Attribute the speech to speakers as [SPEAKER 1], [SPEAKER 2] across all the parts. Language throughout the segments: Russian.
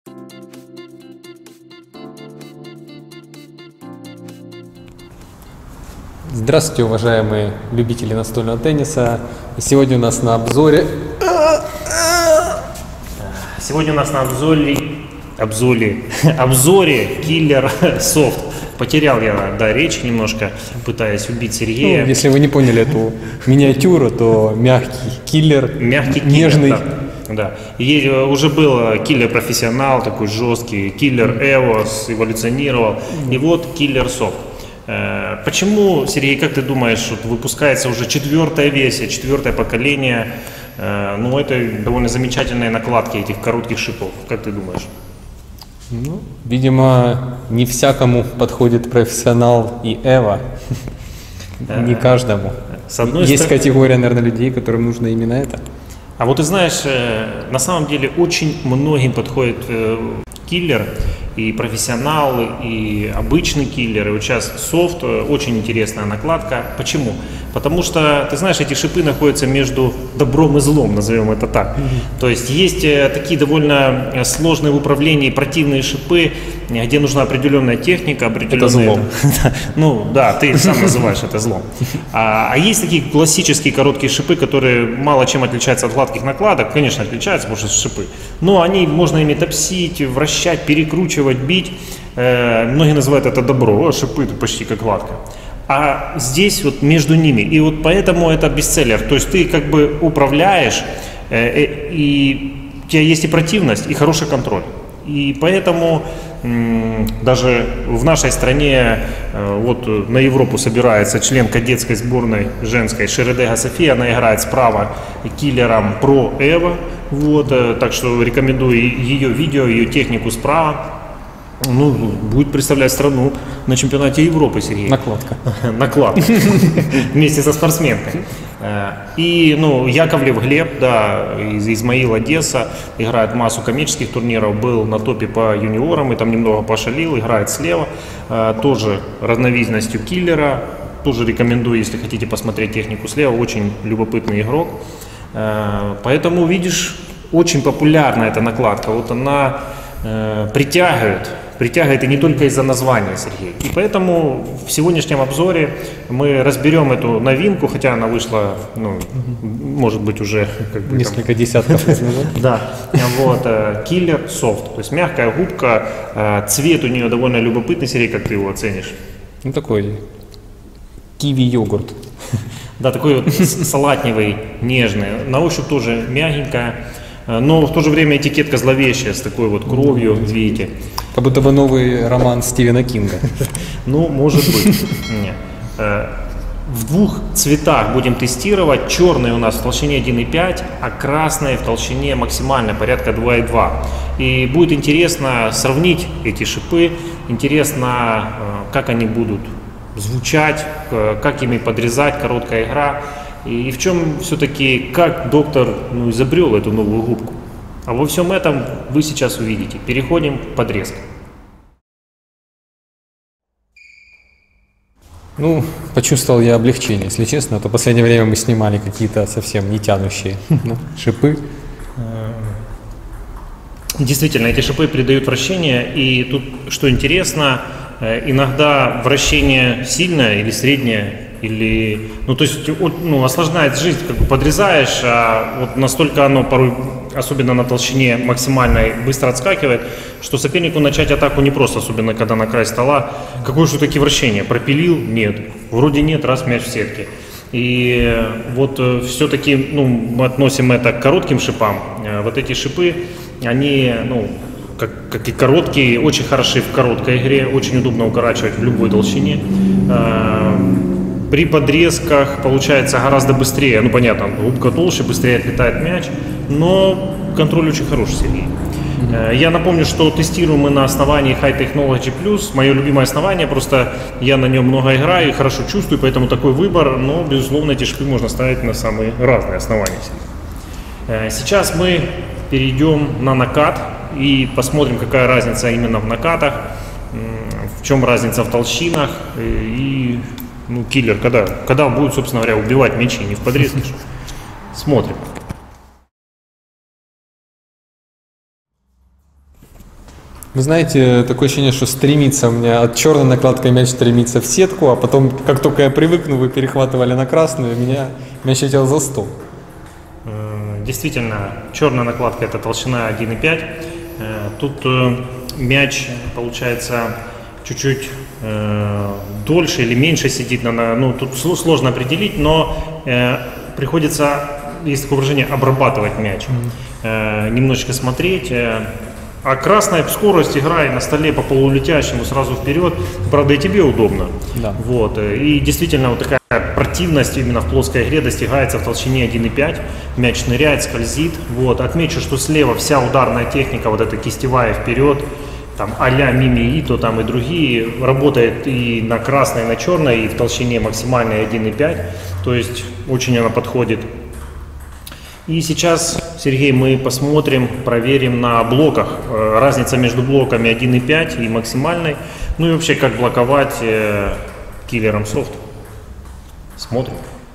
[SPEAKER 1] Здравствуйте, уважаемые любители настольного тенниса. Сегодня у нас на обзоре...
[SPEAKER 2] Сегодня у нас на обзоре Killer Soft. Потерял я, речь немножко, пытаясь убить Сергея.
[SPEAKER 1] Ну, если вы не поняли эту миниатюру, то мягкий киллер, нежный.
[SPEAKER 2] Да. И уже был киллер профессионал, такой жесткий, киллер EOS, эволюционировал. И вот Killer Soft. Почему, Сергей, как ты думаешь, вот выпускается уже 4-я версия, 4-е поколение? Ну, это довольно замечательные накладки этих коротких шипов. Как ты думаешь?
[SPEAKER 1] Ну, видимо, не всякому подходит профессионал и Эва. Не каждому. Есть категория, наверное, людей, которым нужно именно это.
[SPEAKER 2] А вот ты знаешь, на самом деле очень многим подходит киллер, и профессионалы, и обычный киллер, и вот сейчас софт, очень интересная накладка. Почему? Потому что, ты знаешь, эти шипы находятся между добром и злом, назовем это так. То есть есть такие довольно сложные в управлении противные шипы, где нужна определенная техника, определенная...
[SPEAKER 1] Это злом.
[SPEAKER 2] Ну да, ты сам называешь это злом. А есть такие классические короткие шипы, которые мало чем отличаются от гладких накладок. Конечно, отличаются, потому что шипы. Но они, можно ими топсить, вращать, перекручивать, бить. Многие называют это добро, а шипы почти как гладко. А здесь вот между ними. И вот поэтому это бестселлер. То есть ты как бы управляешь, и у тебя есть и противность, и хороший контроль. И поэтому даже в нашей стране вот на Европу собирается член кадетской сборной женской Шередега София. Она играет справа киллером Pro Evo. Вот, так что рекомендую ее видео, ее технику справа. Ну, будет представлять страну на чемпионате Европы, Сергей.
[SPEAKER 1] Накладка.
[SPEAKER 2] Накладка. Вместе со спортсменкой. И, ну, Яковлев Глеб, да, из Измаил, Одесса, играет массу коммерческих турниров, был на топе по юниорам и там немного пошалил, играет слева, тоже разновидностью киллера. Тоже рекомендую, если хотите посмотреть технику слева, очень любопытный игрок. Поэтому, видишь, очень популярна эта накладка. Вот она притягивает и не только из-за названия, Сергей. И поэтому в сегодняшнем обзоре мы разберем эту новинку, хотя она вышла, ну, может быть, уже как бы
[SPEAKER 1] несколько десятков лет назад. Да,
[SPEAKER 2] вот, Killer Soft, то есть мягкая губка, цвет у нее довольно любопытный, Сергей, как ты его оценишь?
[SPEAKER 1] Ну, такой киви-йогурт.
[SPEAKER 2] Да, такой вот салатневый, нежный, на ощупь тоже мягенькая. Но в то же время этикетка зловещая, с такой вот кровью, видите.
[SPEAKER 1] Как будто бы новый роман Стивена Кинга.
[SPEAKER 2] Ну, может быть. В двух цветах будем тестировать. Черный у нас в толщине 1,5, а красный в толщине максимально порядка 2,2. И будет интересно сравнить эти шипы. Интересно, как они будут звучать, как ими подрезать, короткая игра. И в чем все-таки, как доктор изобрел эту новую губку. А во всем этом вы сейчас увидите. Переходим к подрезке.
[SPEAKER 1] Ну, почувствовал я облегчение, если честно. А то в последнее время мы снимали какие-то совсем не тянущие шипы.
[SPEAKER 2] Действительно, эти шипы придают вращение. И тут, что интересно, иногда вращение сильное или среднее, или, ну, то есть, ну, осложняет жизнь, как бы подрезаешь, а вот настолько оно порой, особенно на толщине максимальной, быстро отскакивает, что сопернику начать атаку непросто, особенно когда на край стола. Какое же таки вращение? Пропилил? Нет. Вроде нет, раз мяч в сетке. И вот все-таки, ну, мы относим это к коротким шипам. Вот эти шипы, они, ну, как и короткие, очень хороши в короткой игре, очень удобно укорачивать в любой толщине. При подрезках получается гораздо быстрее, ну понятно, губка толще, быстрее отлетает мяч, но контроль очень хороший, Сергей. Я напомню, что тестируем мы на основании High Technology Plus, мое любимое основание, просто я на нем много играю и хорошо чувствую, поэтому такой выбор, но безусловно эти шипы можно ставить на самые разные основания. Сейчас мы перейдем на накат и посмотрим, какая разница именно в накатах, в чем разница в толщинах и... Ну, киллер, когда будет, собственно говоря, убивать мячи, не в подрезке. Смотрим.
[SPEAKER 1] Вы знаете, такое ощущение, что стремится у меня от черной накладкой мяч стремится в сетку, а потом, как только я привыкну, вы перехватывали на красную, мяч летел за стол.
[SPEAKER 2] Действительно, черная накладка — это толщина 1,5. Тут мяч, получается, чуть-чуть дольше или меньше сидит. Ну, тут сложно определить, но приходится, есть такое выражение, обрабатывать мяч. Немножечко смотреть. А красная скорость, играя на столе по полулетящему сразу вперед, правда, и тебе удобно.
[SPEAKER 1] Да.
[SPEAKER 2] Вот. И действительно, вот такая противность именно в плоской игре достигается в толщине 1,5. Мяч ныряет, скользит. Вот. Отмечу, что слева вся ударная техника, вот эта кистевая вперед, там а-ля Мими Ито, там и другие, работает и на красной, и на черной, и в толщине максимальной 1,5. То есть очень она подходит. И сейчас, Сергей, мы посмотрим, проверим на блоках. Разница между блоками 1,5 и максимальной. Ну и вообще, как блоковать киллером софт. Смотрим.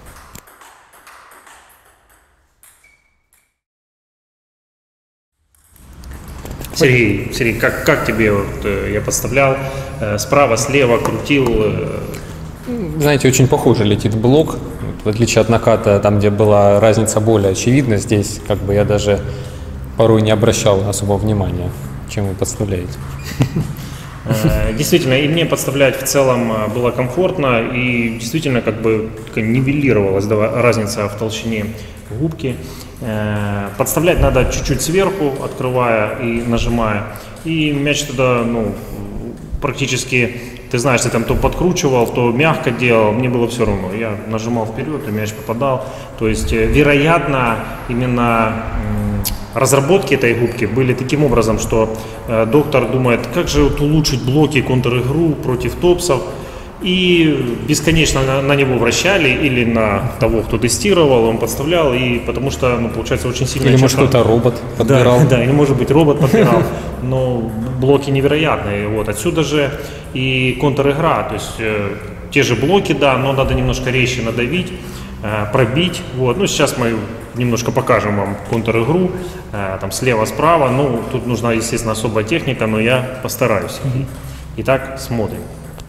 [SPEAKER 2] Сергей, как тебе, вот, я подставлял, справа, слева крутил?
[SPEAKER 1] Знаете, очень похоже летит блок, в отличие от наката, там, где была разница более очевидна, здесь как бы я даже порой не обращал особого внимания, чем вы подставляете.
[SPEAKER 2] Действительно, и мне подставлять в целом было комфортно, и действительно как бы нивелировалась разница в толщине губки. Подставлять надо чуть-чуть сверху, открывая и нажимая, и мяч тогда, ну, практически, ты знаешь, ты там то подкручивал, то мягко делал, мне было все равно. Я нажимал вперед, и мяч попадал. То есть, вероятно, именно разработки этой губки были таким образом, что доктор думает, как же вот улучшить блоки, контр-игру против топсов. И бесконечно на него вращали или на того, кто тестировал, он подставлял, и потому что, ну, получается, очень сильно...
[SPEAKER 1] Или может кто-то робот подбирал.
[SPEAKER 2] Да, или может быть робот подбирал, но блоки невероятные. Вот. Отсюда же и контр-игра, то есть те же блоки, да, но надо немножко резче надавить, пробить. Вот. Ну, сейчас мы немножко покажем вам контр-игру, там слева-справа. Ну, тут нужна, естественно, особая техника, но я постараюсь. Итак, смотрим.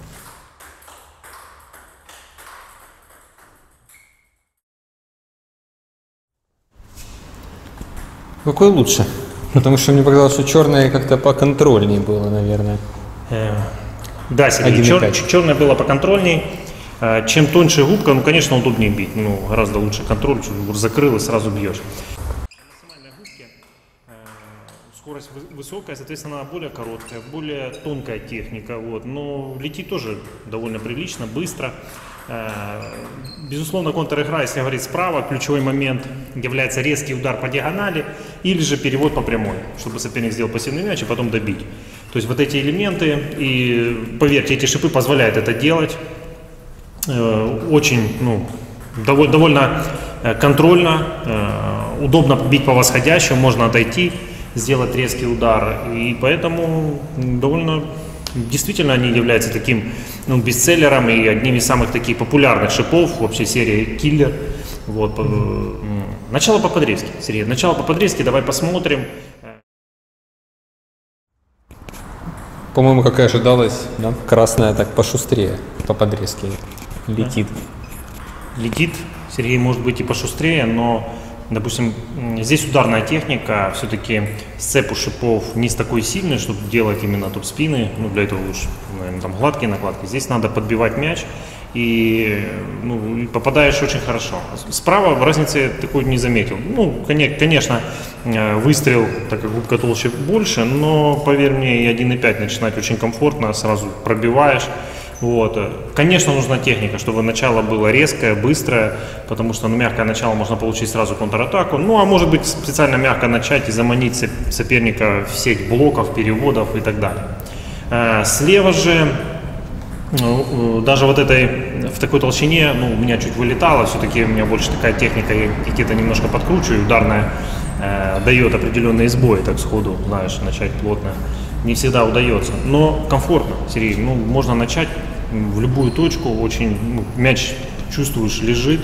[SPEAKER 1] Какой лучше? Потому что мне показалось, что черное как-то поконтрольнее было, наверное.
[SPEAKER 2] Да, Сергей, черное было поконтрольнее. Чем тоньше губка, ну, конечно, удобнее бить. Ну, гораздо лучше контроль, закрыл и сразу бьешь. На максимальной губке скорость высокая, соответственно, она более короткая, более тонкая техника. Вот. Но летит тоже довольно прилично, быстро. Безусловно, контр-игра, если говорить справа, ключевой момент является резкий удар по диагонали или же перевод по прямой, чтобы соперник сделал пассивный мяч и потом добить. То есть вот эти элементы, и поверьте, эти шипы позволяют это делать. Очень, ну, довольно контрольно, удобно бить по восходящему, можно отойти, сделать резкий удар. И поэтому довольно... Действительно, они являются таким, ну, бестселлером и одним из самых таких популярных шипов в общей серии «Киллер». Вот. Начало по-подрезки, Сергей. Начало по-подрезки, давай посмотрим.
[SPEAKER 1] По-моему, как и ожидалось, да? Красная так пошустрее по-подрезке летит.
[SPEAKER 2] Летит, Сергей, может быть и пошустрее, но, допустим, здесь ударная техника, все-таки сцеп у шипов не такой сильный, чтобы делать именно топ-спины, ну, для этого лучше, наверное, там гладкие накладки. Здесь надо подбивать мяч, и, ну, попадаешь очень хорошо. Справа разницы такой не заметил. Ну, конечно, выстрел, так как губка толще, больше, но, поверь мне, и 1,5 начинать очень комфортно, сразу пробиваешь. Вот. Конечно, нужна техника, чтобы начало было резкое, быстрое, потому что, ну, мягкое начало можно получить сразу контратаку. Ну, а может быть, специально мягко начать и заманить соперника в сеть блоков, переводов и так далее. Слева же, даже вот в такой толщине, ну, у меня чуть вылетало, все-таки у меня больше такая техника, я где-то немножко подкручиваю, ударная дает определенные сбои, так сходу, знаешь, начать плотно. Не всегда удается, но комфортно, Сергей, ну, можно начать в любую точку, очень, ну, мяч, чувствуешь, лежит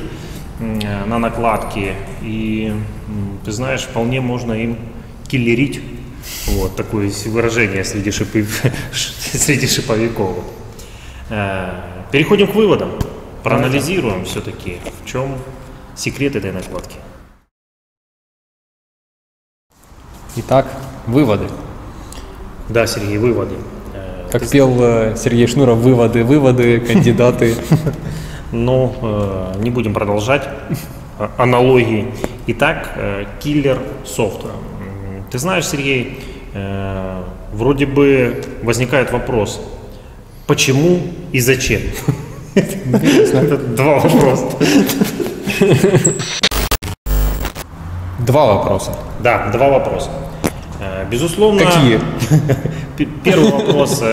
[SPEAKER 2] на накладке, и, ты знаешь, вполне можно им киллерить Вот такое выражение среди шиповиков. Переходим к выводам. Проанализируем все-таки, в чем секрет этой накладки.
[SPEAKER 1] Итак, выводы.
[SPEAKER 2] Да, Сергей, выводы.
[SPEAKER 1] Как пел Сергей Шнуров, выводы, кандидаты.
[SPEAKER 2] Но не будем продолжать аналогии. Итак, киллер софта. Ты знаешь, Сергей, вроде бы возникает вопрос, почему и зачем? Это два вопроса.
[SPEAKER 1] Два вопроса.
[SPEAKER 2] Да, два вопроса. Безусловно.
[SPEAKER 1] Какие?
[SPEAKER 2] Первый вопрос,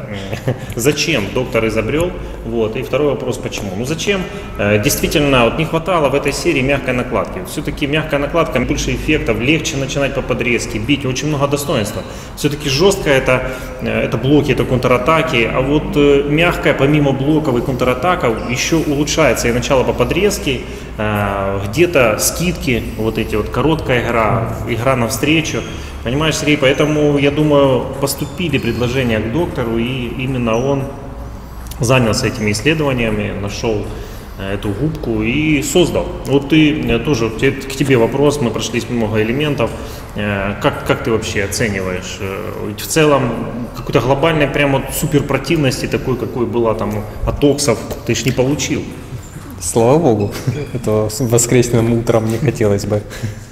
[SPEAKER 2] зачем доктор изобрел, вот, и второй вопрос, почему. Ну зачем? Действительно, вот не хватало в этой серии мягкой накладки. Все-таки мягкая накладка, больше эффектов, легче начинать по подрезке, бить, очень много достоинства. Все-таки жестко это блоки, это контратаки, а вот мягкая, помимо блоков и контратаков, еще улучшается и начало по подрезке, где-то скидки, вот эти вот, короткая игра навстречу. Понимаешь, Сергей, поэтому, я думаю, поступили предложения к доктору, и именно он занялся этими исследованиями, нашел эту губку и создал. Вот ты тоже, к тебе вопрос, мы прошлись много элементов. Как ты вообще оцениваешь? Ведь в целом какой-то глобальной прямо суперпротивности, такой, какой была там от оксов, ты ж не получил.
[SPEAKER 1] Слава богу, это воскресным утром не хотелось бы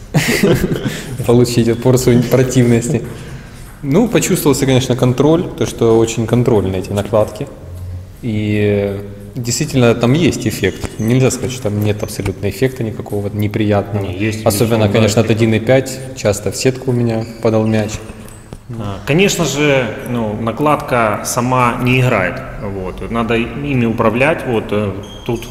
[SPEAKER 1] получить эту порцию противности. Ну, почувствовался, конечно, контроль, то, что очень контрольные эти накладки. И действительно там есть эффект. Нельзя сказать, что там нет абсолютно эффекта никакого неприятного.
[SPEAKER 2] Есть,
[SPEAKER 1] особенно, конечно, от 1.5. Часто в сетку у меня падал мяч.
[SPEAKER 2] Конечно же, накладка сама не играет. Вот. Надо ими управлять. Вот. Тут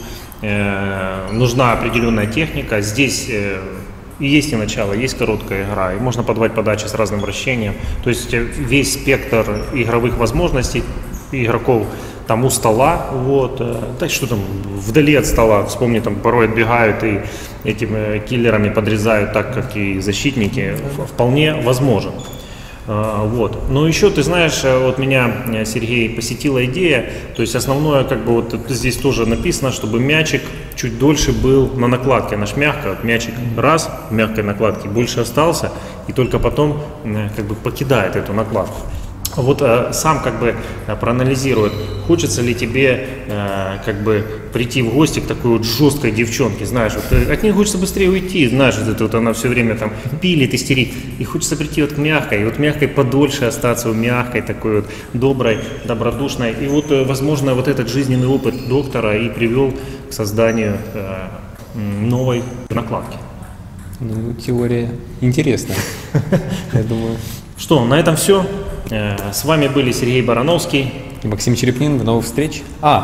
[SPEAKER 2] нужна определенная техника. Здесь есть и начало, есть короткая игра, и можно подавать подачи с разным вращением. То есть весь спектр игровых возможностей игроков там у стола, вот, да что там, вдали от стола, вспомни, там порой отбегают и этими киллерами подрезают так, как и защитники, вполне возможен. Вот. Но еще, ты знаешь, вот меня, Сергей, посетила идея, то есть основное, как бы вот здесь тоже написано, чтобы мячик чуть дольше был на накладке, наш мягко, вот мячик раз в мягкой накладке больше остался, и только потом как бы покидает эту накладку. Вот сам как бы проанализирует, хочется ли тебе как бы прийти в гости к такой вот жесткой девчонке, знаешь, вот, от нее хочется быстрее уйти, знаешь, вот она все время там пилит, истерит, и хочется прийти вот к мягкой, и вот мягкой подольше остаться, у мягкой такой вот доброй, добродушной, и вот, возможно, вот этот жизненный опыт доктора и привел к созданию новой накладки.
[SPEAKER 1] Ну, теория интересная, я думаю.
[SPEAKER 2] Что, на этом все. С вами были Сергей Барановский
[SPEAKER 1] и Максим Черепнин. До новых встреч.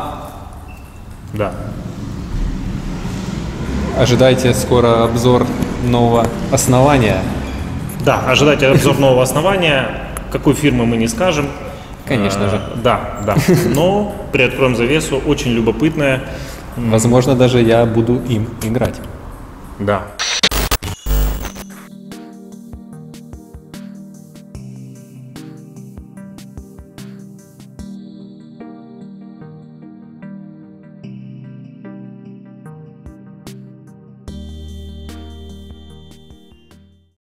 [SPEAKER 2] Да.
[SPEAKER 1] Ожидайте скоро обзор нового основания.
[SPEAKER 2] Да, ожидайте обзор нового основания. Какой фирмы мы не скажем.
[SPEAKER 1] Конечно же.
[SPEAKER 2] Да. Но приоткроем завесу. Очень любопытная.
[SPEAKER 1] Возможно, даже я буду им играть.
[SPEAKER 2] Да.